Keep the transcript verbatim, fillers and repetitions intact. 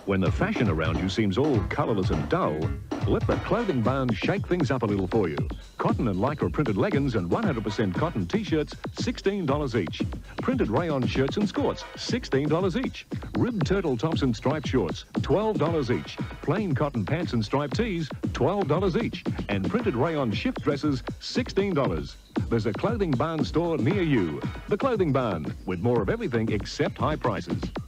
When the fashion around you seems all colourless and dull, let the Clothing Barn shake things up a little for you. Cotton and lycra printed leggings and one hundred percent cotton t-shirts, sixteen dollars each. Printed rayon shirts and skirts, sixteen dollars each. Ribbed turtle tops and striped shorts, twelve dollars each. Plain cotton pants and striped tees, twelve dollars each. And printed rayon shift dresses, sixteen dollars. There's a Clothing Barn store near you. The Clothing Barn, with more of everything except high prices.